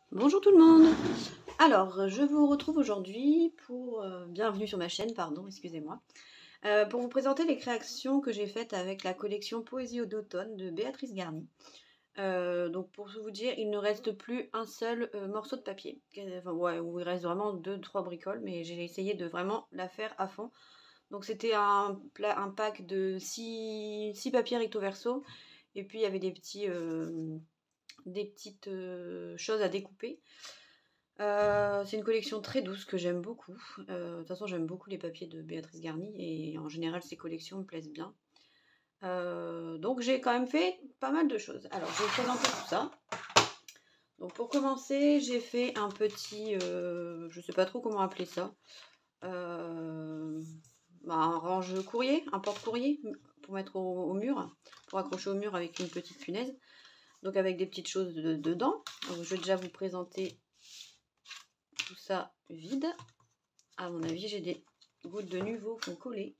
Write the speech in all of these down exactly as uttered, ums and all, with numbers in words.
Bonjour tout le monde. Alors, je vous retrouve aujourd'hui pour... euh, bienvenue sur ma chaîne, pardon, excusez-moi. Euh, pour vous présenter les créations que j'ai faites avec la collection Poésie d'automne de Béatrice Garny. Euh, donc pour tout vous dire, il ne reste plus un seul euh, morceau de papier. Enfin, ouais, où il reste vraiment deux, trois bricoles, mais j'ai essayé de vraiment la faire à fond. Donc c'était un, un pack de six papiers recto verso, et puis il y avait des petits... euh, des petites euh, choses à découper. Euh, c'est une collection très douce que j'aime beaucoup. Euh, de toute façon, j'aime beaucoup les papiers de Béatrice Garny et en général, ces collections me plaisent bien. Euh, donc, j'ai quand même fait pas mal de choses. Alors, je vais vous présenter tout ça. Donc, pour commencer, j'ai fait un petit, euh, je sais pas trop comment appeler ça, euh, bah, un range courrier, un porte-courrier pour mettre au, au mur, pour accrocher au mur avec une petite punaise. Donc, avec des petites choses de, dedans. Donc, je vais déjà vous présenter tout ça vide. À mon avis, j'ai des gouttes de Nuvo qui ont collé.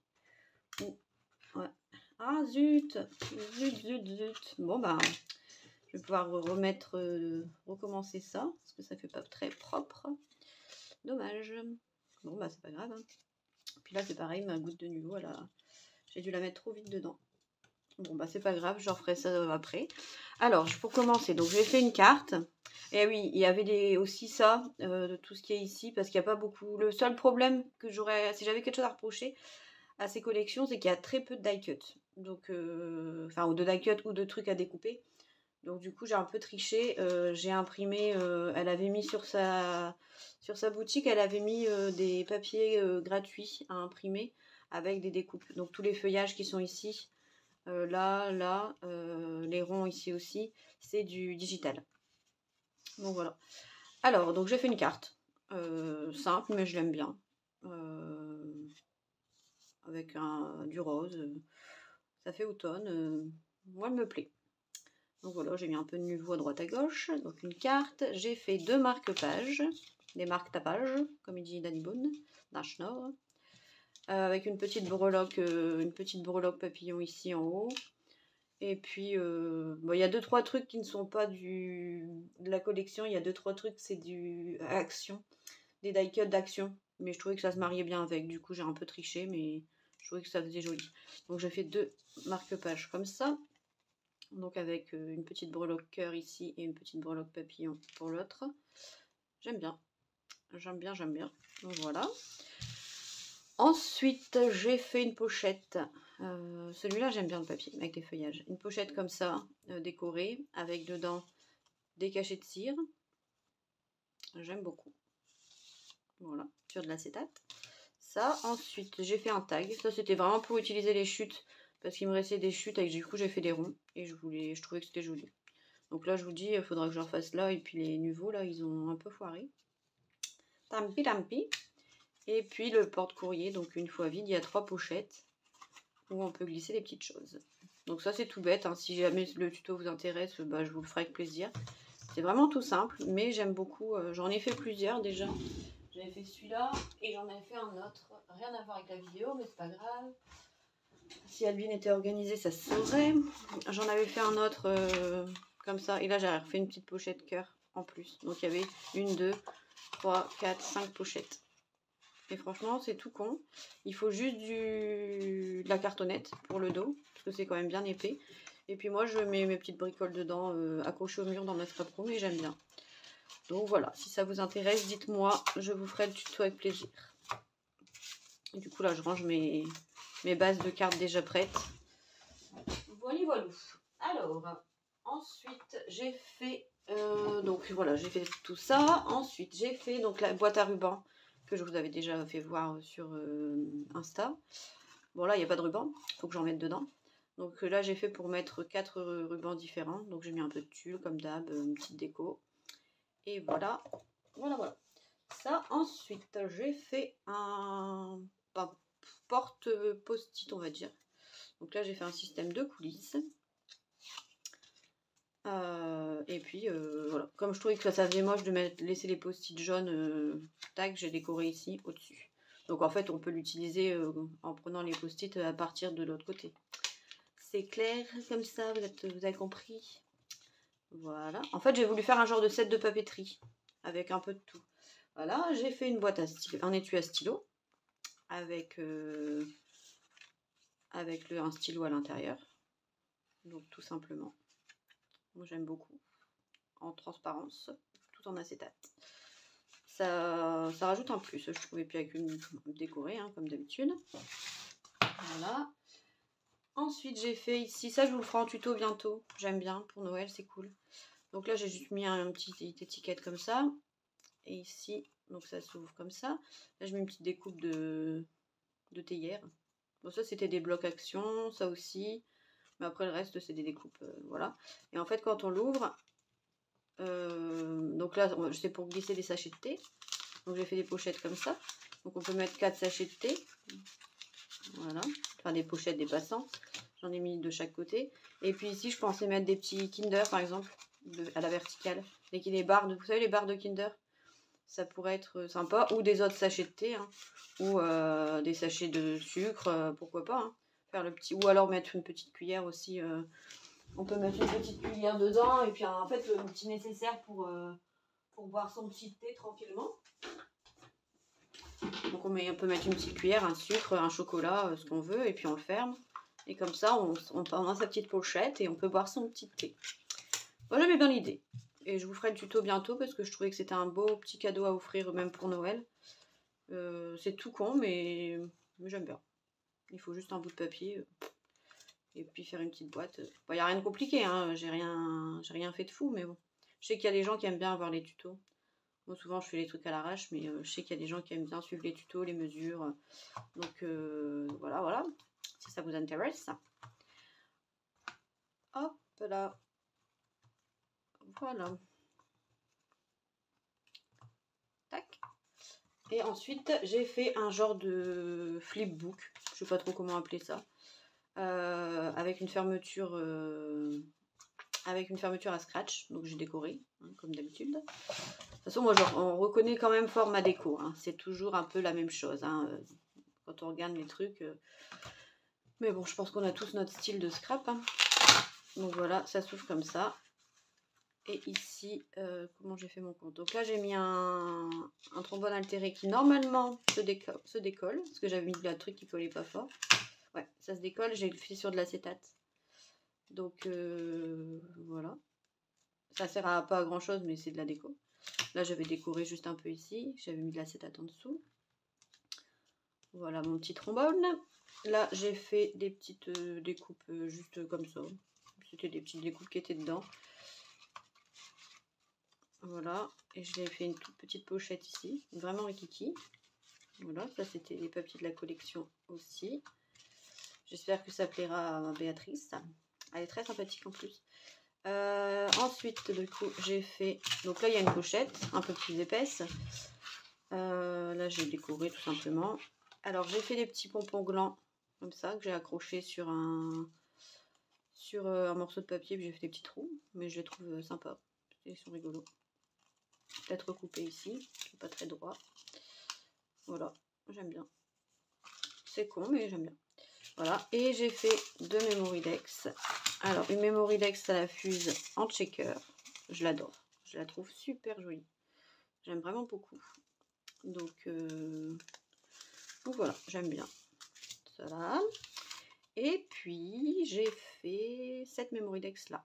Ouais. Ah zut, zut, zut, zut. Bon bah, je vais pouvoir remettre, euh, recommencer ça, parce que ça fait pas très propre. Dommage. Bon bah, c'est pas grave. Hein. Puis là, c'est pareil, ma goutte de Nuvo, elle a... j'ai dû la mettre trop vite dedans. Bon bah, c'est pas grave, je referai ça après. Alors, pour commencer, donc j'ai fait une carte. Et oui, il y avait des, aussi ça, euh, de tout ce qui est ici, parce qu'il n'y a pas beaucoup. Le seul problème que j'aurais, si j'avais quelque chose à reprocher à ces collections, c'est qu'il y a très peu de die cut. Donc, euh, enfin, ou de die cut ou de trucs à découper. Donc, du coup, j'ai un peu triché. Euh, j'ai imprimé, euh, elle avait mis sur sa, sur sa boutique, elle avait mis euh, des papiers euh, gratuits à imprimer avec des découpes. Donc, tous les feuillages qui sont ici, euh, là, là, euh, les ronds ici aussi, c'est du digital. Donc voilà. Alors, donc j'ai fait une carte. Euh, simple, mais je l'aime bien. Euh, avec un, du rose. Ça fait automne. Euh, moi, elle me plaît. Donc voilà, j'ai mis un peu de Nuvo à droite à gauche. Donc une carte. J'ai fait deux marque-pages. Des marque-tapages, comme il dit Danny Boone, d'un Schnorr. Euh, avec une petite breloque, euh, une petite breloque papillon ici en haut. Et puis, euh, bon, il y a deux trois trucs qui ne sont pas du de la collection. Il y a deux trois trucs, c'est du action, des die cut d'action. Mais je trouvais que ça se mariait bien avec. Du coup, j'ai un peu triché, mais je trouvais que ça faisait joli. Donc, j'ai fait deux marque-pages comme ça. Donc, avec une petite breloque cœur ici et une petite breloque papillon pour l'autre. J'aime bien. J'aime bien, j'aime bien. Donc, voilà. Ensuite, j'ai fait une pochette. Euh, Celui-là, j'aime bien le papier avec les feuillages. Une pochette comme ça, euh, décorée, avec dedans des cachets de cire. J'aime beaucoup. Voilà, sur de l'acétate. Ça, ensuite, j'ai fait un tag. Ça, c'était vraiment pour utiliser les chutes, parce qu'il me restait des chutes, et du coup, j'ai fait des ronds, et je voulais, je trouvais que c'était joli. Donc là, je vous dis, il faudra que j'en fasse là, et puis les nouveaux, là, ils ont un peu foiré. Tampi, tampi. Et puis le porte-courrier, donc une fois vide, il y a trois pochettes où on peut glisser des petites choses. Donc ça, c'est tout bête. Hein. Si jamais le tuto vous intéresse, bah, je vous le ferai avec plaisir. C'est vraiment tout simple, mais j'aime beaucoup. Euh, j'en ai fait plusieurs déjà. J'avais fait celui-là et j'en avais fait un autre. Rien à voir avec la vidéo, mais c'est pas grave. Si Albine était organisée, ça se saurait. J'en avais fait un autre euh, comme ça. Et là, j'ai refait une petite pochette cœur en plus. Donc il y avait une, deux, trois, quatre, cinq pochettes. Et franchement, c'est tout con. Il faut juste du... de la cartonnette pour le dos, parce que c'est quand même bien épais. Et puis moi, je mets mes petites bricoles dedans, euh, accrochées au mur dans ma scrap room, et j'aime bien. Donc voilà, si ça vous intéresse, dites-moi, je vous ferai le tuto avec plaisir. Et du coup, là, je range mes, mes bases de cartes déjà prêtes. Voilà, voilà. Alors, ensuite, j'ai fait... Euh, donc voilà, j'ai fait tout ça. Ensuite, j'ai fait donc la boîte à ruban que je vous avais déjà fait voir sur euh, Insta. Bon, là, il n'y a pas de ruban, il faut que j'en mette dedans. Donc là, j'ai fait pour mettre quatre rubans différents. Donc j'ai mis un peu de tulle, comme d'hab, une petite déco. Et voilà, voilà, voilà. Ça, ensuite, j'ai fait un, un porte post-it, on va dire. Donc là, j'ai fait un système de coulisses. Euh, et puis euh, voilà, comme je trouvais que ça faisait moche de mettre, laisser les post-it jaunes, euh, tac, j'ai décoré ici au-dessus. Donc en fait, on peut l'utiliser euh, en prenant les post-it à partir de l'autre côté. C'est clair comme ça, vous, êtes, vous avez compris? Voilà. En fait, j'ai voulu faire un genre de set de papeterie. avec un peu de tout. Voilà, j'ai fait une boîte à stylo, un étui à stylo avec, euh, avec le, un stylo à l'intérieur. Donc tout simplement. Moi j'aime beaucoup. En transparence, tout en acétate. Ça, ça rajoute un plus, je trouvais, puis avec une décorée, hein, comme d'habitude. Voilà. Ensuite, j'ai fait ici, ça je vous le ferai en tuto bientôt. J'aime bien, pour Noël, c'est cool. Donc là, j'ai juste mis un, une petite étiquette comme ça. Et ici, donc ça s'ouvre comme ça. Là, je mets une petite découpe de, de théière. Bon, ça, c'était des blocs action, ça aussi. Mais après, le reste, c'est des découpes, euh, voilà. Et en fait, quand on l'ouvre, euh, donc là, c'est pour glisser des sachets de thé. Donc, j'ai fait des pochettes comme ça. Donc, on peut mettre quatre sachets de thé. Voilà. Enfin, des pochettes, des passants. J'en ai mis de chaque côté. Et puis ici, je pensais mettre des petits Kinder, par exemple, de, à la verticale. Et qui les barres, de, vous savez, les barres de Kinder, ça pourrait être sympa. Ou des autres sachets de thé, hein, ou euh, des sachets de sucre, euh, pourquoi pas. Hein. Faire le petit, ou alors mettre une petite cuillère aussi. Euh, on peut mettre une petite cuillère dedans. Et puis, en fait, le petit nécessaire pour, euh, pour boire son petit thé tranquillement. Donc, on, met, on peut mettre une petite cuillère, un sucre, un chocolat, euh, ce qu'on veut. Et puis, on le ferme. Et comme ça, on, on, on a sa petite pochette et on peut boire son petit thé. Moi, j'aimais bien l'idée. Et je vous ferai le tuto bientôt parce que je trouvais que c'était un beau petit cadeau à offrir même pour Noël. Euh, c'est tout con, mais, mais j'aime bien. Il faut juste un bout de papier euh, et puis faire une petite boîte. Il bon, n'y a rien de compliqué, hein. J'ai rien, j'ai rien fait de fou, mais bon. Je sais qu'il y a des gens qui aiment bien avoir les tutos. Moi, souvent, je fais les trucs à l'arrache, mais euh, je sais qu'il y a des gens qui aiment bien suivre les tutos, les mesures. Donc, euh, voilà, voilà. Si ça vous intéresse. Hop là. Voilà. Tac. Et ensuite, j'ai fait un genre de flipbook. Je sais pas trop comment appeler ça. Euh, avec une fermeture... Euh, avec une fermeture à scratch. Donc j'ai décoré, hein, comme d'habitude. De toute façon, moi, genre, on reconnaît quand même fort ma déco. Hein. C'est toujours un peu la même chose. Hein, euh, quand on regarde les trucs. Euh... Mais bon, je pense qu'on a tous notre style de scrap. Hein. Donc voilà, ça s'ouvre comme ça. Et ici, euh, comment j'ai fait mon compte? Donc là, j'ai mis un, un trombone altéré qui normalement se, déco se décolle. Parce que j'avais mis un truc qui collait pas fort. Ouais, ça se décolle. J'ai fait sur de l'acétate. Donc euh, voilà. Ça sert à pas à grand chose, mais c'est de la déco. Là, j'avais décoré juste un peu ici. J'avais mis de l'acétate en dessous. Voilà mon petit trombone. Là, j'ai fait des petites euh, découpes euh, juste comme ça. C'était des petites découpes qui étaient dedans. Voilà. Et je l'ai fait une toute petite pochette ici. Vraiment rikiki. Voilà. Ça, c'était les papiers de la collection aussi. J'espère que ça plaira à Béatrice. Elle est très sympathique en plus. Euh, ensuite, du coup, j'ai fait... Donc là, il y a une pochette un peu plus épaisse. Euh, là, j'ai décoré tout simplement. Alors, j'ai fait des petits pompons glands comme ça que j'ai accrochés sur un sur un morceau de papier. Puis j'ai fait des petits trous, mais je les trouve sympas. Ils sont rigolos. Peut-être recoupé ici, c'est pas très droit. Voilà, j'aime bien. C'est con, mais j'aime bien. Voilà, et j'ai fait deux Memoridex. Alors, une Memoridex à la fuse en checker. Je l'adore. Je la trouve super jolie. J'aime vraiment beaucoup. Donc, euh... Donc voilà, j'aime bien. Voilà. Et puis, j'ai fait cette Memoridex là.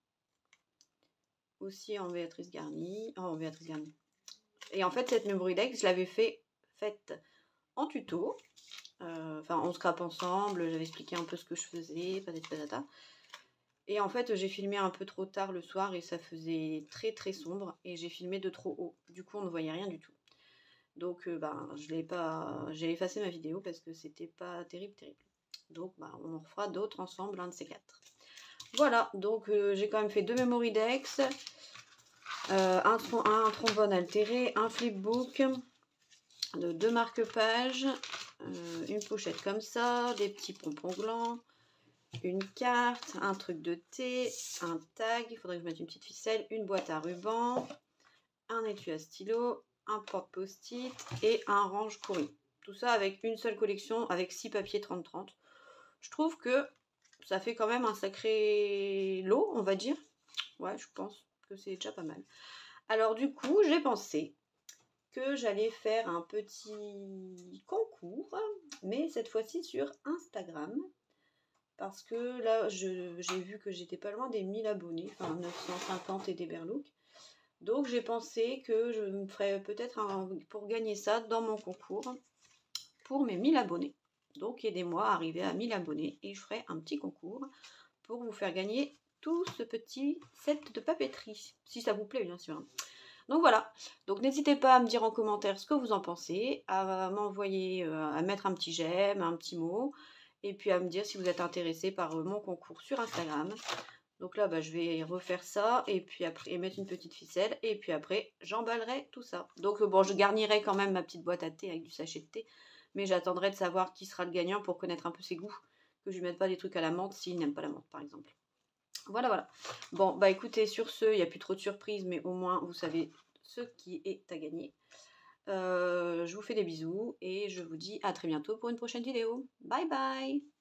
Aussi en Béatrice Garnie. Oh, en Béatrice Garnie. Et en fait, cette Memoridex, je l'avais fait faite en tuto. Euh, enfin, on scrape ensemble. J'avais expliqué un peu ce que je faisais. Patati patata. Et en fait, j'ai filmé un peu trop tard le soir et ça faisait très très sombre. Et j'ai filmé de trop haut. Du coup, on ne voyait rien du tout. Donc, euh, ben, je l'ai pas, j'ai effacé ma vidéo parce que c'était pas terrible, terrible. Donc, ben, on en refera d'autres ensemble, un de ces quatre. Voilà, donc euh, j'ai quand même fait deux Memoridex, euh, un, trom un trombone altéré, un flipbook, de deux marque-pages, euh, une pochette comme ça, des petits pompons glands, une carte, un truc de thé, un tag, il faudrait que je mette une petite ficelle, une boîte à ruban, un étui à stylo, un porte-post-it et un range courrier. Tout ça avec une seule collection, avec six papiers trente trente. Je trouve que ça fait quand même un sacré lot, on va dire. Ouais, je pense que c'est déjà pas mal. Alors du coup, j'ai pensé que j'allais faire un petit concours, mais cette fois-ci sur Instagram. Parce que là, j'ai vu que j'étais pas loin des mille abonnés, enfin neuf cent cinquante et des berlouques. Donc j'ai pensé que je me ferais peut-être pour gagner ça dans mon concours pour mes mille abonnés. Donc aidez-moi à arriver à mille abonnés et je ferai un petit concours pour vous faire gagner tout ce petit set de papeterie, si ça vous plaît bien sûr. Donc voilà, donc n'hésitez pas à me dire en commentaire ce que vous en pensez, à m'envoyer, euh, à mettre un petit j'aime, un petit mot, et puis à me dire si vous êtes intéressé par euh, mon concours sur Instagram. Donc là, bah, je vais refaire ça, et puis après, et mettre une petite ficelle, et puis après, j'emballerai tout ça. Donc euh, bon, je garnirai quand même ma petite boîte à thé avec du sachet de thé, mais j'attendrai de savoir qui sera le gagnant pour connaître un peu ses goûts, que je lui mette pas des trucs à la menthe s'il n'aime pas la menthe, par exemple. Voilà, voilà. Bon, bah écoutez, sur ce, il n'y a plus trop de surprises, mais au moins, vous savez ce qui est à gagner. Euh, je vous fais des bisous et je vous dis à très bientôt pour une prochaine vidéo. Bye bye!